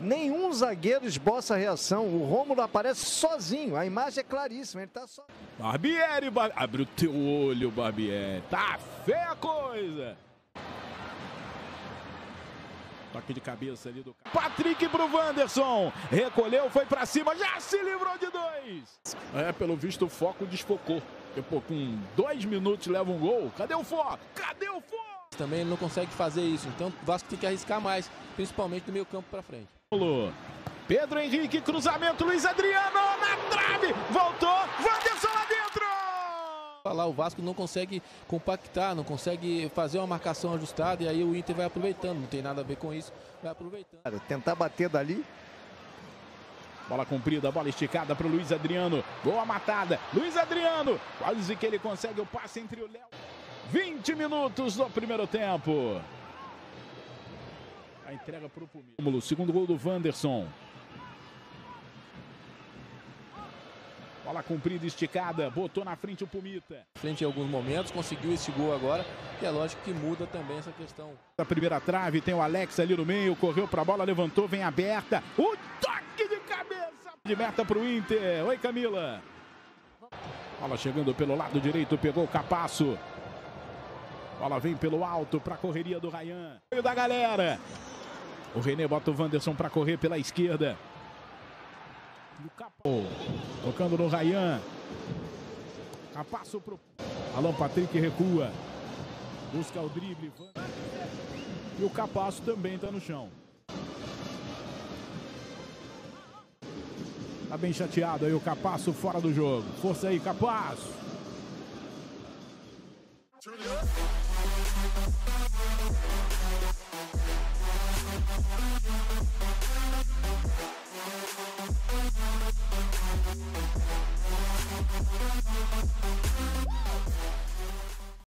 Nenhum zagueiro esboça a reação. O Rômulo aparece sozinho. A imagem é claríssima. Ele tá só. Barbieri, abre o teu olho, Barbieri. Tá feia a coisa. Toque de cabeça ali do Patrick pro Wanderson. Recolheu, foi pra cima, já se livrou de 2. Pelo visto o foco desfocou. Depois, com 2 minutos leva um gol. Cadê o foco? Cadê o foco? Também ele não consegue fazer isso. Então o Vasco tem que arriscar mais, principalmente do meio campo pra frente. Pedro Henrique, cruzamento, Luiz Adriano na trave. Voltou, Wanderson lá dentro. Lá o Vasco não consegue compactar, não consegue fazer uma marcação ajustada e aí o Inter vai aproveitando, não tem nada a ver com isso, vai aproveitando. Tentar bater dali. Bola comprida, bola esticada para o Luiz Adriano, boa matada, Luiz Adriano, quase que ele consegue o passe entre o Léo. 20 minutos do primeiro tempo. A entrega para o Pumita. Segundo gol do Wanderson. Bola comprida, esticada, botou na frente o Pumita. Frente em alguns momentos, conseguiu esse gol agora, e é lógico que muda também essa questão. A primeira trave, tem o Alex ali no meio, correu para a bola, levantou, vem aberta. O toque de cabeça. De meta para o Inter. Oi, Camila. Bola chegando pelo lado direito, pegou o Capasso. Bola vem pelo alto para a correria do Ryan. E da galera. O René bota o Wanderson para correr pela esquerda. E o Capasso tocando no Ryan. Capasso pro Alan Patrick, recua. Busca o drible. E o Capasso também está no chão. Tá bem chateado aí o Capasso fora do jogo. Força aí, Capasso.